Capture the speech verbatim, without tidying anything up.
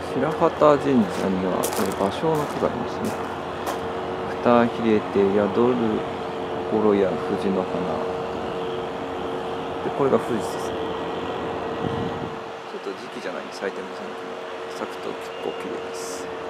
白旗神社にはこれ芭蕉の木がありますね。蓋開れて宿る心や藤の花で、これが富士ですね。ちょっと時期じゃないんで咲いてませんけど、咲くと結構綺麗です。